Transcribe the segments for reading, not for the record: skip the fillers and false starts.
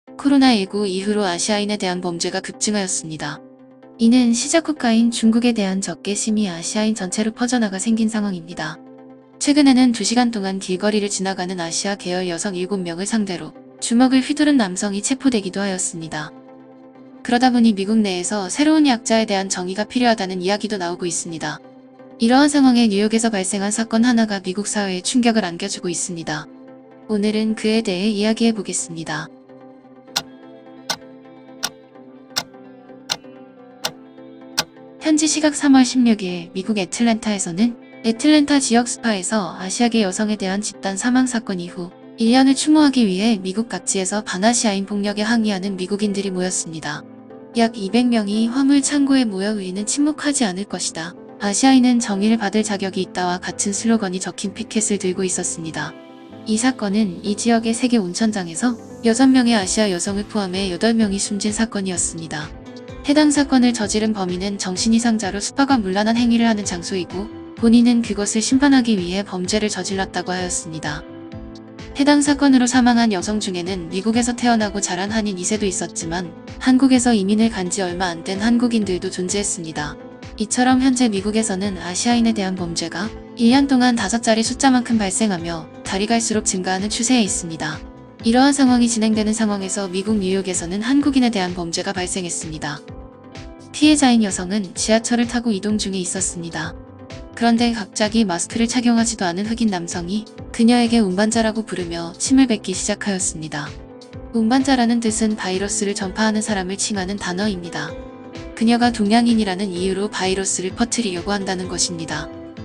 코로나19 이후로 아시아인에 대한 범죄가 급증하였습니다. 이는 시작 국가인 중국에 대한 적개심이 아시아인 전체로 퍼져나가 생긴 상황입니다. 최근에는 2시간 동안 길거리를 지나가는 아시아 계열 여성 7명을 상대로 주먹을 휘두른 남성이 체포되기도 하였습니다. 그러다 보니 미국 내에서 새로운 약자에 대한 정의가 필요하다는 이야기도 나오고 있습니다. 이러한 상황에 뉴욕에서 발생한 사건 하나가 미국 사회에 충격을 안겨주고 있습니다. 오늘은 그에 대해 이야기해 보겠습니다. 현지 시각 3월 16일 미국 애틀랜타에서는 애틀랜타 지역 스파에서 아시아계 여성에 대한 집단 사망 사건 이후 1년을 추모하기 위해 미국 각지에서 반아시아인 폭력에 항의하는 미국인들이 모였습니다. 약 200명이 화물 창고에 모여 우리는 침묵하지 않을 것이다. 아시아인은 정의를 받을 자격이 있다와 같은 슬로건이 적힌 피켓을 들고 있었습니다. 이 사건은 이 지역의 세계 온천장에서 6명의 아시아 여성을 포함해 8명이 숨진 사건이었습니다. 해당 사건을 저지른 범인은 정신이상자로 스파가 문란한 행위를 하는 장소이고 본인은 그것을 심판하기 위해 범죄를 저질렀다고 하였습니다. 해당 사건으로 사망한 여성 중에는 미국에서 태어나고 자란 한인 2세도 있었지만 한국에서 이민을 간 지 얼마 안 된 한국인들도 존재했습니다. 이처럼 현재 미국에서는 아시아인에 대한 범죄가 1년 동안 5자리 숫자만큼 발생하며 달이 갈수록 증가하는 추세에 있습니다. 이러한 상황이 진행되는 상황에서 미국 뉴욕에서는 한국인에 대한 범죄가 발생했습니다. 피해자인 여성은 지하철을 타고 이동 중에 있었습니다. 그런데 갑자기 마스크를 착용하지도 않은 흑인 남성이 그녀에게 운반자라고 부르며 침을 뱉기 시작하였습니다. 운반자라는 뜻은 바이러스를 전파하는 사람을 칭하는 단어입니다. 그녀가 동양인이라는 이유로 바이러스를 퍼뜨리려고 한다는 것입니다.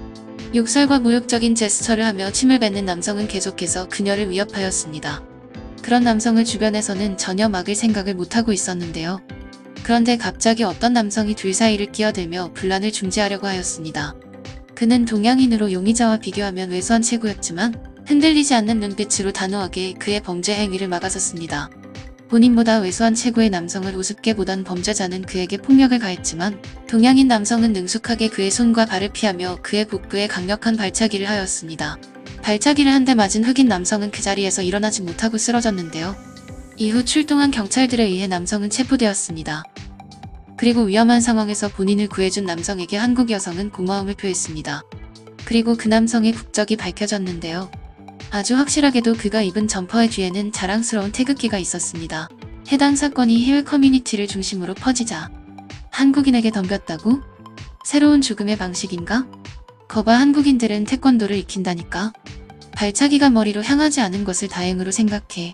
욕설과 모욕적인 제스처를 하며 침을 뱉는 남성은 계속해서 그녀를 위협하였습니다. 그런 남성을 주변에서는 전혀 막을 생각을 못하고 있었는데요. 그런데 갑자기 어떤 남성이 둘 사이를 끼어들며 분란을 중지하려고 하였습니다. 그는 동양인으로 용의자와 비교하면 왜소한 체구였지만 흔들리지 않는 눈빛으로 단호하게 그의 범죄 행위를 막아섰습니다. 본인보다 왜소한 체구의 남성을 우습게 보던 범죄자는 그에게 폭력을 가했지만 동양인 남성은 능숙하게 그의 손과 발을 피하며 그의 복부에 강력한 발차기를 하였습니다. 발차기를 한 대 맞은 흑인 남성은 그 자리에서 일어나지 못하고 쓰러졌는데요. 이후 출동한 경찰들에 의해 남성은 체포되었습니다. 그리고 위험한 상황에서 본인을 구해준 남성에게 한국 여성은 고마움을 표했습니다. 그리고 그 남성의 국적이 밝혀졌는데요. 아주 확실하게도 그가 입은 점퍼의 뒤에는 자랑스러운 태극기가 있었습니다. 해당 사건이 해외 커뮤니티를 중심으로 퍼지자 한국인에게 덤볐다고? 새로운 죽음의 방식인가? 거봐, 한국인들은 태권도를 익힌다니까? 발차기가 머리로 향하지 않은 것을 다행으로 생각해.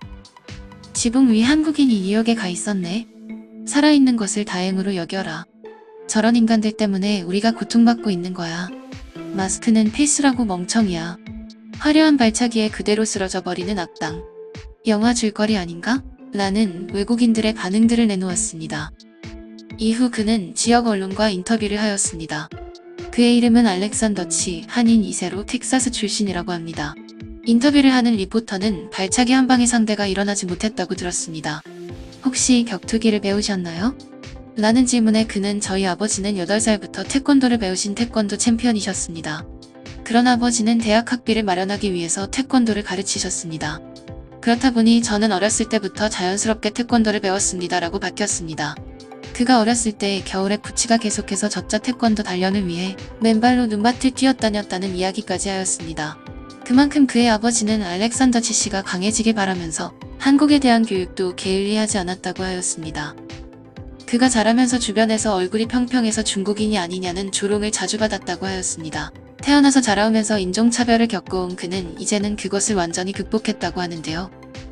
지붕 위 한국인이 뉴욕에 가 있었네. 살아있는 것을 다행으로 여겨라. 저런 인간들 때문에 우리가 고통받고 있는 거야. 마스크는 필수라고, 멍청이야. 화려한 발차기에 그대로 쓰러져 버리는 악당. 영화 줄거리 아닌가? 라는 외국인들의 반응들을 내놓았습니다. 이후 그는 지역 언론과 인터뷰를 하였습니다. 그의 이름은 알렉산더 치, 한인 2세로 텍사스 출신이라고 합니다. 인터뷰를 하는 리포터는 발차기 한 방의 상대가 일어나지 못했다고 들었습니다. 혹시 격투기를 배우셨나요? 라는 질문에 그는 저희 아버지는 8살부터 태권도를 배우신 태권도 챔피언이셨습니다. 그런 아버지는 대학 학비를 마련하기 위해서 태권도를 가르치셨습니다. 그렇다 보니 저는 어렸을 때부터 자연스럽게 태권도를 배웠습니다. 라고 밝혔습니다. 그가 어렸을 때 겨울에 부치가 계속해서 젖자 태권도 단련을 위해 맨발로 눈밭을 뛰어다녔다는 이야기까지 하였습니다. 그만큼 그의 아버지는 알렉산더 치 씨가 강해지길 바라면서 한국에 대한 교육도 게을리하지 않았다고 하였습니다. 그가 자라면서 주변에서 얼굴이 평평해서 중국인이 아니냐는 조롱을 자주 받았다고 하였습니다. 태어나서 자라오면서 인종차별을 겪어온 그는 이제는 그것을 완전히 극복했다고 하는데요.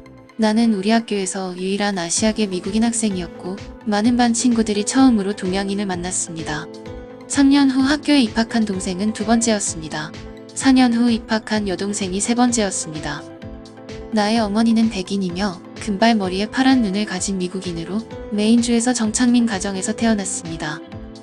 나는 우리 학교에서 유일한 아시아계 미국인 학생이었고 많은 반 친구들이 처음으로 동양인을 만났습니다. 3년 후 학교에 입학한 동생은 2번째였습니다. 4년 후 입학한 여동생이 3번째였습니다. 나의 어머니는 백인이며 금발머리에 파란 눈을 가진 미국인으로 메인주에서 정착민 가정에서 태어났습니다.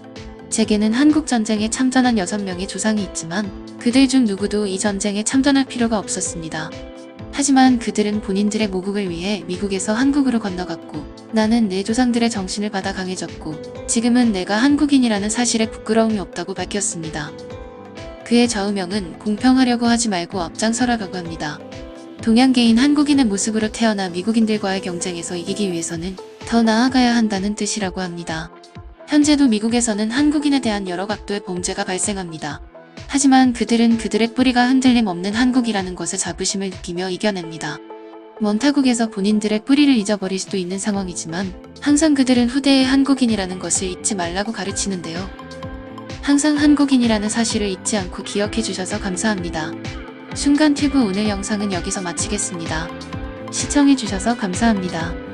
제게는 한국전쟁에 참전한 6명의 조상이 있지만 그들 중 누구도 이 전쟁에 참전할 필요가 없었습니다. 하지만 그들은 본인들의 모국을 위해 미국에서 한국으로 건너갔고 나는 내 조상들의 정신을 받아 강해졌고 지금은 내가 한국인이라는 사실에 부끄러움이 없다고 밝혔습니다. 그의 좌우명은 공평하려고 하지 말고 앞장서라라고 합니다. 동양계인 한국인의 모습으로 태어나 미국인들과의 경쟁에서 이기기 위해서는 더 나아가야 한다는 뜻이라고 합니다. 현재도 미국에서는 한국인에 대한 여러 각도의 범죄가 발생합니다. 하지만 그들은 그들의 뿌리가 흔들림 없는 한국이라는 것에 자부심을 느끼며 이겨냅니다. 먼 타국에서 본인들의 뿌리를 잊어버릴 수도 있는 상황이지만 항상 그들은 후대의 한국인이라는 것을 잊지 말라고 가르치는데요. 항상 한국인이라는 사실을 잊지 않고 기억해 주셔서 감사합니다. 순간튜브 오늘 영상은 여기서 마치겠습니다. 시청해 주셔서 감사합니다.